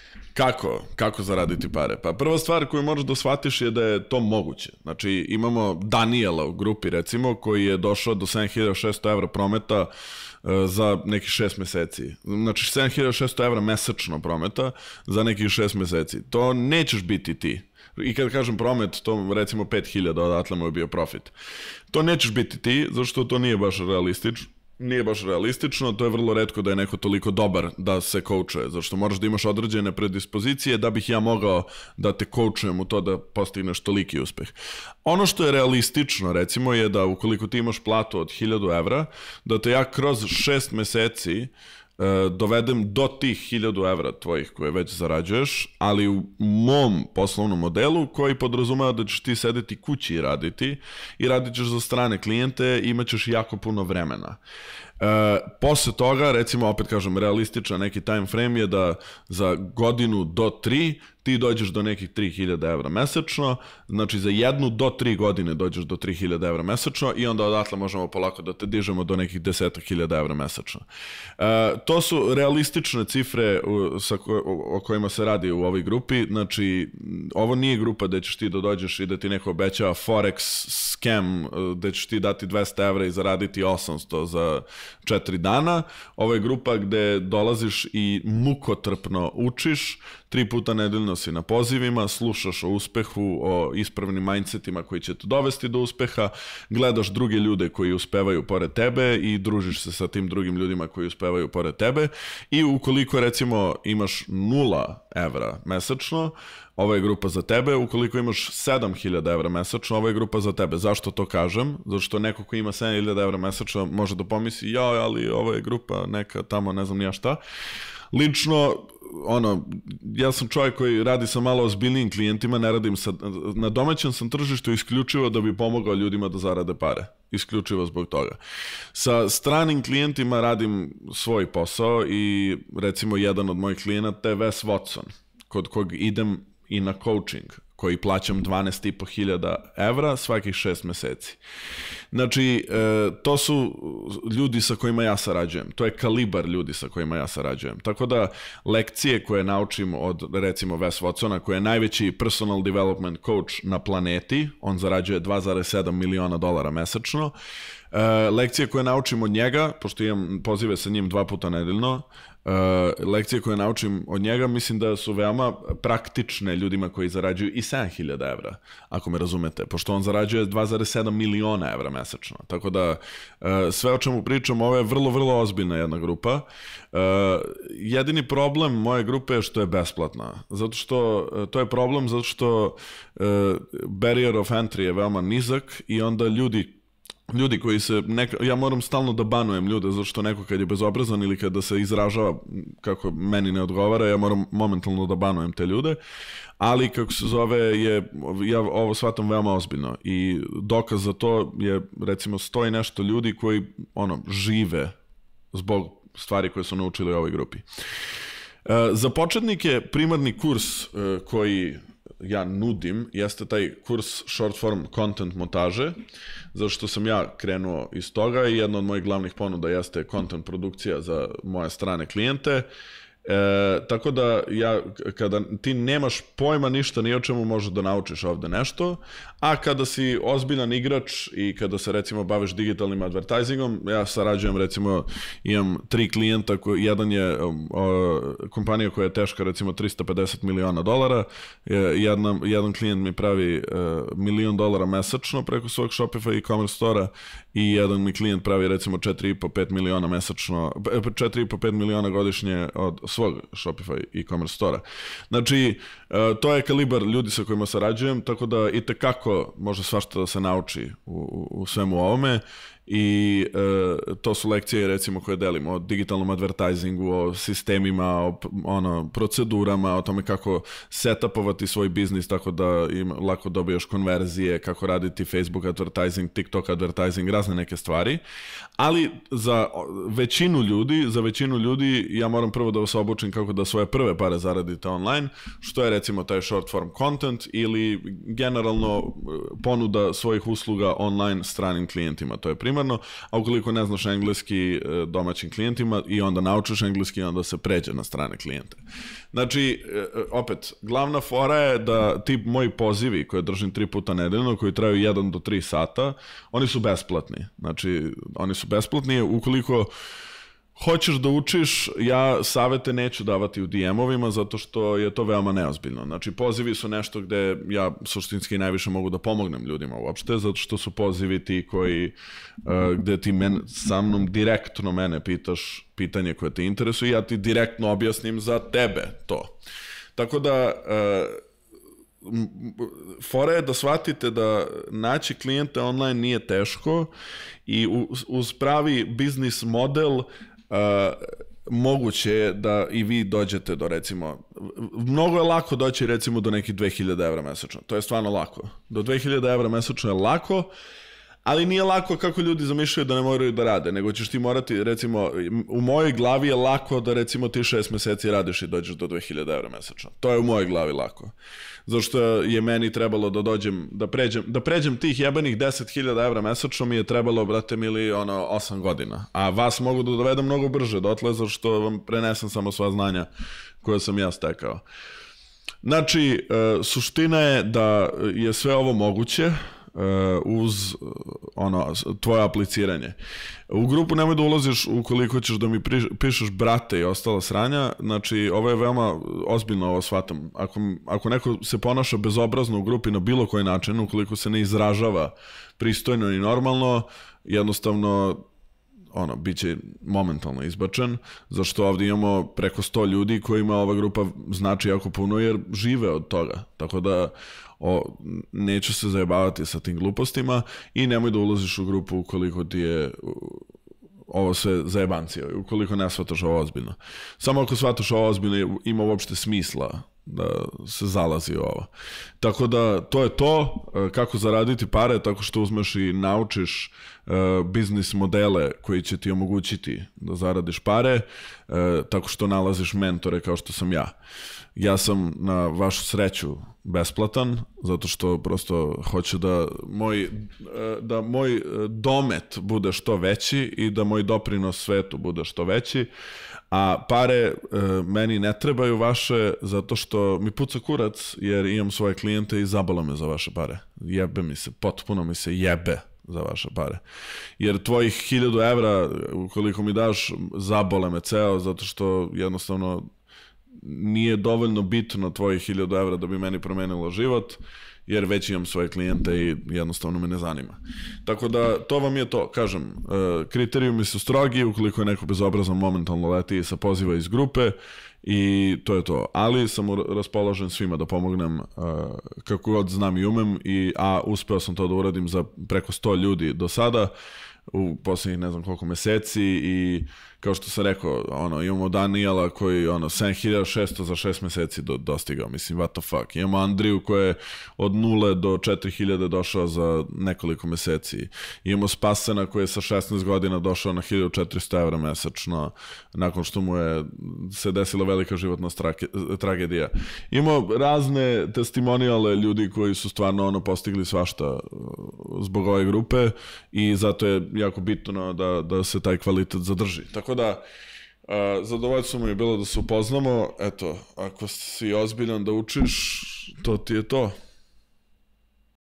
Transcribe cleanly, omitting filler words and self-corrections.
Kako zaraditi pare? Pa prva stvar koju možeš da shvatiš je da je to moguće. Znači, imamo Daniela u grupi, recimo, koji je došao do 7600 evra prometa za nekih 6 meseci. Znači, 7600 evra mesečno prometa za nekih 6 meseci. To nećeš biti ti. I kad kažem promet, to recimo 5000 odatle mu je bio profit. To nećeš biti ti, zašto to nije baš realistično, to je vrlo retko da je neko toliko dobar da se koučuje, zašto moraš da imaš određene predispozicije da bih ja mogao da te koučujem u to da postigneš toliki uspeh. Ono što je realistično, recimo, je da ukoliko ti imaš platu od 1000 evra, da te ja kroz 6 meseci dovedem do tih 1000 evra tvojih koje već zarađuješ, ali u mom poslovnom modelu koji podrazumeva da ćeš ti sedeti kući i radit ćeš za strane klijente i imat ćeš jako puno vremena. Posle toga, recimo, opet kažem, realističan neki time frame je da za godinu do 3 ti dođeš do nekih 3000 evra mesečno, znači za 1 do 3 godine dođeš do 3000 evra mesečno i onda odatle možemo polako da te dižemo do nekih 10.000 evra mesečno. To su realistične cifre o kojima se radi u ovoj grupi, znači ovo nije grupa gde ćeš ti da dođeš i da ti neko obećava forex scam, gde ćeš ti dati 200 evra i zaraditi 800 za 4 dana. Ovo je grupa gde dolaziš i mukotrpno učiš, 3 puta nedeljno si na pozivima, slušaš o uspehu, o ispravnim mindsetima koji će te dovesti do uspeha, gledaš druge ljude koji uspevaju pored tebe i družiš se sa tim drugim ljudima koji uspevaju pored tebe i ukoliko recimo imaš 0 evra mesečno, ovo je grupa za tebe, ukoliko imaš 7000 evra mesečno, ovo je grupa za tebe. Zašto to kažem? Zato što neko ko ima 7000 evra mesečno može da pomisli, ali ovo je grupa neka tamo, ne znam nija šta. Lično, ja sam čovjek koji radi sa malo ozbiljnijim klijentima, ne radim na domaćem sam tržištu isključivo da bi pomogao ljudima da zarade pare. Isključivo zbog toga. Sa stranim klijentima radim svoj posao i recimo jedan od mojih klijenata je Wes Watson, kod kog idem i na coaching, koji plaćam 12.500 evra svakih 6 meseci. Znači, to su ljudi sa kojima ja sarađujem. To je kalibar ljudi sa kojima ja sarađujem. Tako da, lekcije koje naučim od, recimo, Wes Watsona, koji je najveći personal development coach na planeti, on zarađuje $2,7 miliona mesečno, lekcije koje naučim od njega, pošto imam pozive sa njim 2 puta nedeljno, lekcije koje naučim od njega mislim da su veoma praktične ljudima koji zarađuju i 7000 evra, ako me razumete, pošto on zarađuje 2,7 miliona evra mesečno. Tako da sve o čemu pričam, ovo je vrlo, vrlo ozbiljna jedna grupa. Jedini problem moje grupe je što je besplatna. Zato što, to je problem zato što barrier of entry je veoma nizak i onda ljudi koji se, ja moram stalno da banujem ljude, zato što neko kad je bezobrazan ili kada se izražava kako meni ne odgovara, ja moram momentalno da banujem te ljude, ali kako se zove, ja ovo shvatam veoma ozbiljno i dokaz za to je, recimo, 100 i nešto ljudi koji, žive zbog stvari koje su naučili u ovoj grupi. Za početnike primarni kurs koji ja nudim jeste taj kurs short form content montaže, zato što sam ja krenuo iz toga i jedna od mojih glavnih ponuda jeste content produkcija za moje strane klijente. Tako da kada ti nemaš pojma ništa ni o čemu, možeš da naučiš ovde nešto, a kada si ozbiljan igrač i kada se recimo baviš digitalnim advertisingom, ja sarađujem, recimo imam 3 klijenta, jedan je kompanija koja je teška recimo $350 miliona, jedan klijent mi pravi $1 milion mesečno preko svog Shopify e-commerce stora i jedan mi klijent pravi recimo 4,5-5 miliona mesečno, 4,5-5 miliona godišnje od svog Shopify e-commerce stora. Znači, to je kalibar ljudi sa kojima sarađujem, tako da i tekako može svašta da se nauči u svemu ovome i to su lekcije recimo koje delimo o digitalnom advertisingu, o sistemima, o procedurama, o tome kako setupovati svoj biznis tako da im lako dobiješ konverzije, kako raditi Facebook advertising, TikTok advertising, razne neke stvari, ali za većinu ljudi ja moram prvo da vas obučim kako da svoje prve pare zaradite online, što je recimo taj short form content ili generalno ponuda svojih usluga online stranim klijentima, to je primarno. primarno, a ukoliko ne znaš engleski domaćim klijentima i onda naučiš engleski, onda se pređe na strane klijente. Znači, opet, glavna fora je da ti moji pozivi koje držim 3 puta nedeljno, koji traju 1 do 3 sata, oni su besplatni. Znači, oni su besplatni ukoliko hoćeš da učiš, ja savete neću davati u DM-ovima zato što je to veoma neozbiljno. Znači, pozivi su nešto gde ja suštinski najviše mogu da pomognem ljudima uopšte, zato što su pozivi ti koji, gde ti sa mnom direktno mene pitaš pitanje koje te interesuje i ja ti direktno objasnim za tebe to. Tako da, fora je da shvatite da naći klijente online nije teško i uz pravi biznis model moguće je da i vi dođete do, recimo, mnogo je lako doći recimo do nekih 2000 evra mesečno, to je stvarno lako. Do 2000 evra mesečno je lako, ali nije lako kako ljudi zamišljaju da ne moraju da rade, nego ćeš ti morati, recimo, u mojoj glavi je lako da recimo ti 6 meseci radiš i dođeš do 2000 evra mesečno. To je u mojoj glavi lako. Zašto je meni trebalo da dođem, da pređem tih jebenih 10.000 evra mesečno mi je trebalo, brate mili, 8 godina. A vas mogu da dovedem mnogo brže dotle, zašto vam prenesem samo sva znanja koje sam ja stekao. Znači, suština je da je sve ovo moguće uz tvoje apliciranje. U grupu nemoj da ulaziš ukoliko ćeš da mi pišeš brate i ostala sranja. Znači, ovo je veoma ozbiljno, ovo shvatam. Ako neko se ponaša bezobrazno u grupi na bilo koji način, ukoliko se ne izražava pristojno i normalno, jednostavno bit će momentalno izbačen, zašto ovdje imamo preko 100 ljudi kojima ova grupa znači jako puno jer žive od toga. Tako da neću se zajebavati sa tim glupostima i nemoj da ulaziš u grupu ukoliko ti je ovo sve zajebancija, ukoliko ne shvataš ovo ozbiljno. Samo ako shvataš ovo ozbiljno ima uopšte smisla da se zalazi u ovo. Tako da to je to, kako zaraditi pare, tako što uzmeš i naučiš biznis modele koji će ti omogućiti da zaradiš pare, tako što nalaziš mentore kao što sam ja. Ja sam na vašu sreću besplatan, zato što prosto hoću da moj domet bude što veći i da moj doprinos svetu bude što veći, a pare meni ne trebaju vaše zato što mi puca kurac jer imam svoje klijente i zabolo me za vaše pare. Jebe mi se, potpuno mi se jebe za vaše pare. Jer tvojih 1000 evra, ukoliko mi daš, zabole me ceo zato što jednostavno nije dovoljno bitno tvojih 1000 evra da bi meni promenilo život, jer već imam svoje klijente i jednostavno me ne zanima. Tako da, to vam je to. Kažem, kriterijumi su strogi, ukoliko je neko bezobrazan momentalno leti sa poziva iz grupe i to je to. Ali sam raspoložen svima da pomognem kako god znam i umem, a uspeo sam to da uradim za preko 100 ljudi do sada, u posljednjih ne znam koliko meseci i kao što sam rekao, imamo Daniela koji 7600 za 6 meseci dostigao, mislim, what the fuck. Imamo Andriju koji je od 0 do 4000 došao za nekoliko meseci. Imamo Spasena koji je sa 16 godina došao na 1400 evra mesečno, nakon što mu je se desila velika životna tragedija. Imamo razne testimonijale ljudi koji su stvarno postigli svašta zbog ove grupe i zato je jako bitno da se taj kvalitet zadrži. Tako da, zadovoljstvo mi je bilo da se upoznamo. Eto, ako si ozbiljan da učiš, to ti je to.